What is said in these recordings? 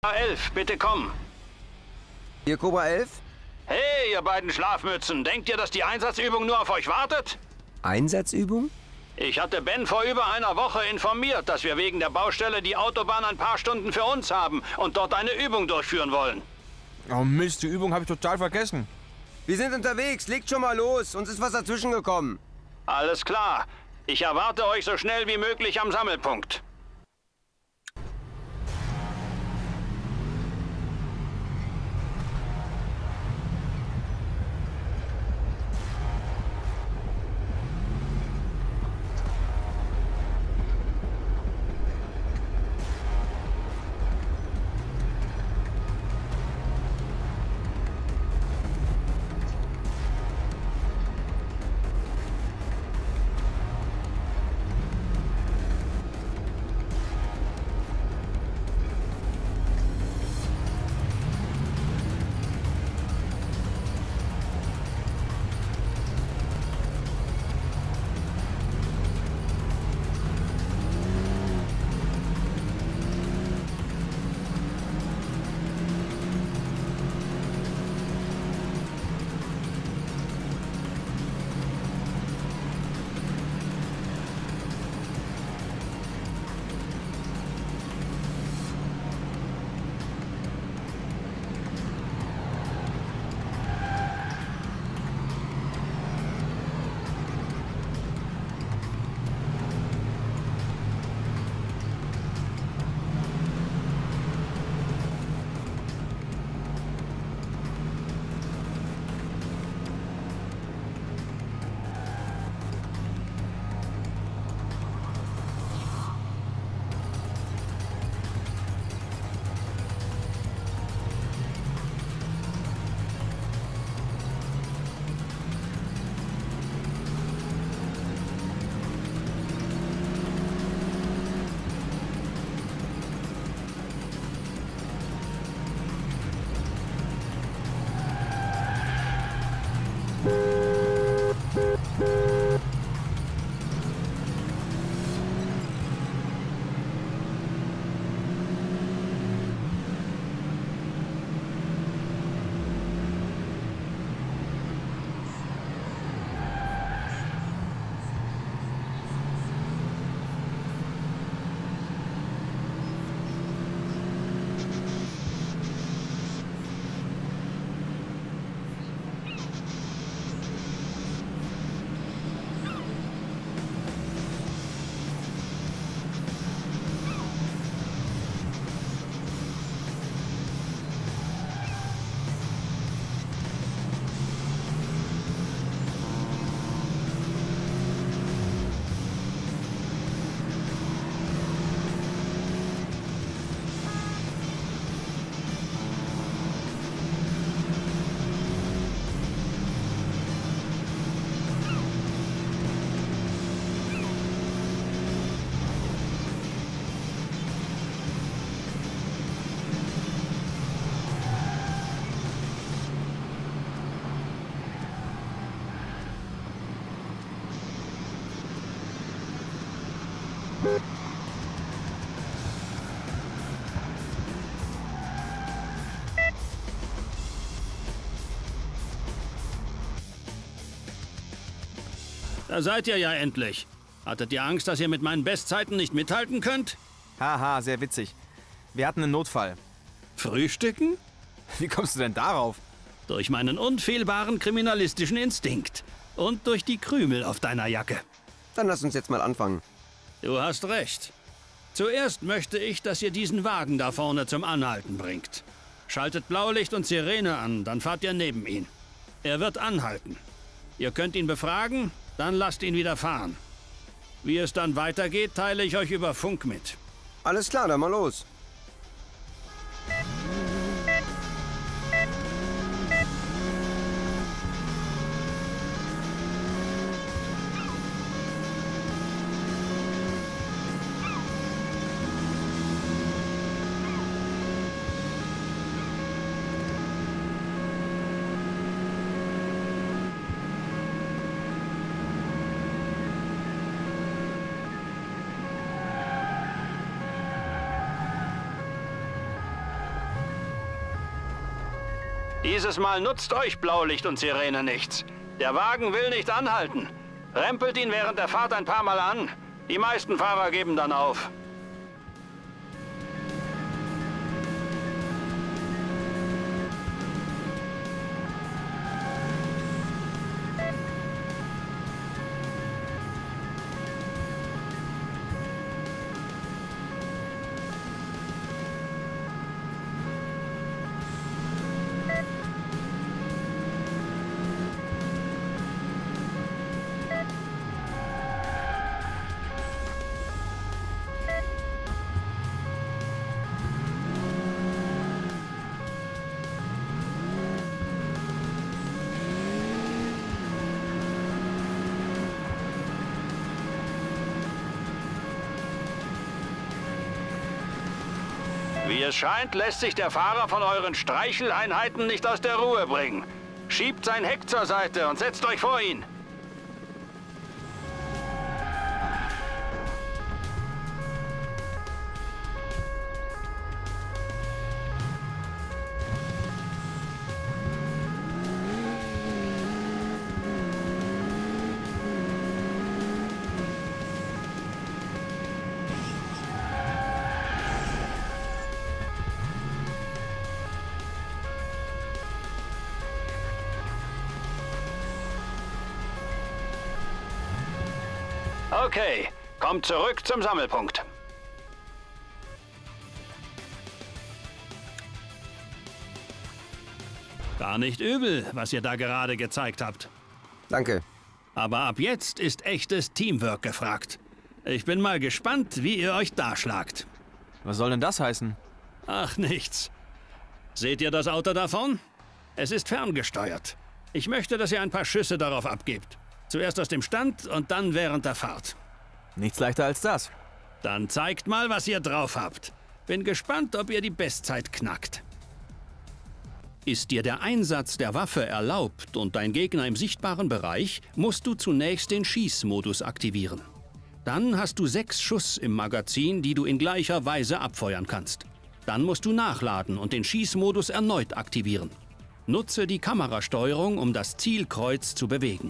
11, bitte komm. Hier Cobra 11? Hey, ihr beiden Schlafmützen, denkt ihr, dass die Einsatzübung nur auf euch wartet? Einsatzübung? Ich hatte Ben vor über einer Woche informiert, dass wir wegen der Baustelle die Autobahn ein paar Stunden für uns haben und dort eine Übung durchführen wollen. Oh Mist, die Übung habe ich total vergessen. Wir sind unterwegs, legt schon mal los, uns ist was dazwischen gekommen. Alles klar. Ich erwarte euch so schnell wie möglich am Sammelpunkt. Da seid ihr ja endlich. Hattet ihr Angst, dass ihr mit meinen Bestzeiten nicht mithalten könnt? Haha, sehr witzig. Wir hatten einen Notfall. Frühstücken? Wie kommst du denn darauf? Durch meinen unfehlbaren kriminalistischen Instinkt. Und durch die Krümel auf deiner Jacke. Dann lass uns jetzt mal anfangen. Du hast recht. Zuerst möchte ich, dass ihr diesen Wagen da vorne zum Anhalten bringt. Schaltet Blaulicht und Sirene an, dann fahrt ihr neben ihn. Er wird anhalten. Ihr könnt ihn befragen, dann lasst ihn wieder fahren. Wie es dann weitergeht, teile ich euch über Funk mit. Alles klar, dann mal los. Dieses Mal nutzt euch Blaulicht und Sirene nichts. Der Wagen will nicht anhalten. Rempelt ihn während der Fahrt ein paar Mal an. Die meisten Fahrer geben dann auf. Wie es scheint, lässt sich der Fahrer von euren Streicheleinheiten nicht aus der Ruhe bringen. Schiebt sein Heck zur Seite und setzt euch vor ihn. Okay, kommt zurück zum Sammelpunkt. Gar nicht übel, was ihr da gerade gezeigt habt. Danke. Aber ab jetzt ist echtes Teamwork gefragt. Ich bin mal gespannt, wie ihr euch darschlagt. Was soll denn das heißen? Ach, nichts. Seht ihr das Auto davon? Es ist ferngesteuert. Ich möchte, dass ihr ein paar Schüsse darauf abgebt. Zuerst aus dem Stand und dann während der Fahrt. Nichts leichter als das. Dann zeigt mal, was ihr drauf habt. Bin gespannt, ob ihr die Bestzeit knackt. Ist dir der Einsatz der Waffe erlaubt und dein Gegner im sichtbaren Bereich, musst du zunächst den Schießmodus aktivieren. Dann hast du 6 Schuss im Magazin, die du in gleicher Weise abfeuern kannst. Dann musst du nachladen und den Schießmodus erneut aktivieren. Nutze die Kamerasteuerung, um das Zielkreuz zu bewegen.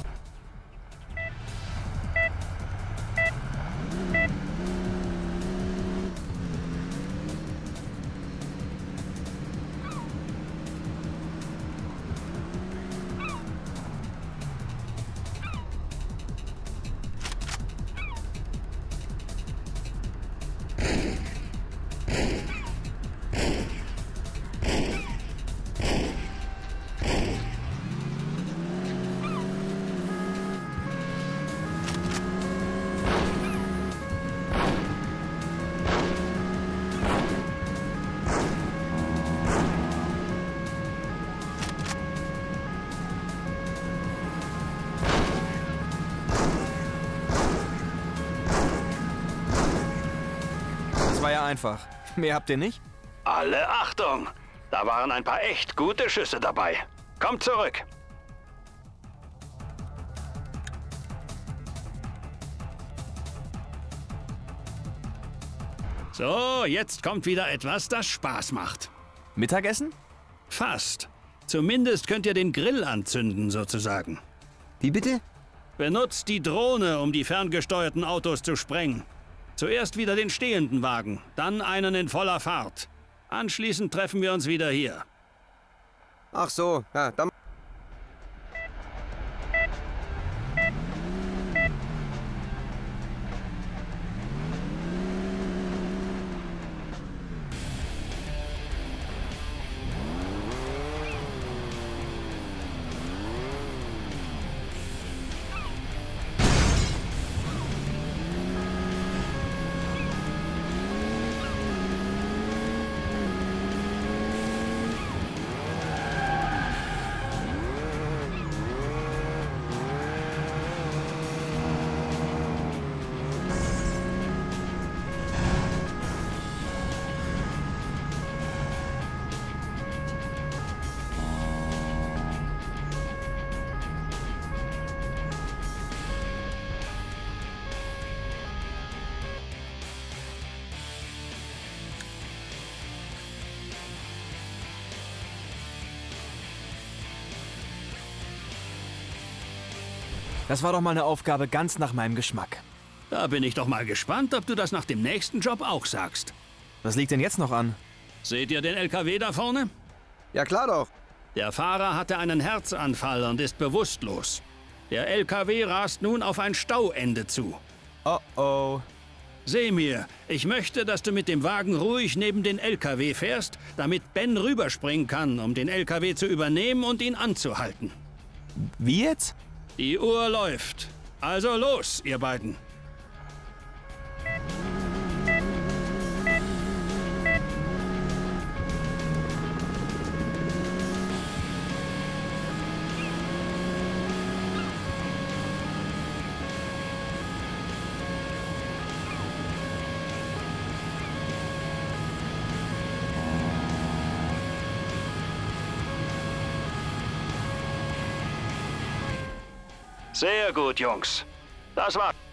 Das war ja einfach. Mehr habt ihr nicht? Alle Achtung! Da waren ein paar echt gute Schüsse dabei. Kommt zurück! So, jetzt kommt wieder etwas, das Spaß macht. Mittagessen? Fast. Zumindest könnt ihr den Grill anzünden, sozusagen. Wie bitte? Benutzt die Drohne, um die ferngesteuerten Autos zu sprengen. Zuerst wieder den stehenden Wagen, dann einen in voller Fahrt. Anschließend treffen wir uns wieder hier. Ach so, ja, dann... Das war doch mal eine Aufgabe ganz nach meinem Geschmack. Da bin ich doch mal gespannt, ob du das nach dem nächsten Job auch sagst. Was liegt denn jetzt noch an? Seht ihr den LKW da vorne? Ja, klar doch. Der Fahrer hatte einen Herzanfall und ist bewusstlos. Der LKW rast nun auf ein Stauende zu. Oh oh. Semir, ich möchte, dass du mit dem Wagen ruhig neben den LKW fährst, damit Ben rüberspringen kann, um den LKW zu übernehmen und ihn anzuhalten. Wie jetzt? Die Uhr läuft. Also los, ihr beiden. Sehr gut, Jungs. Das war's.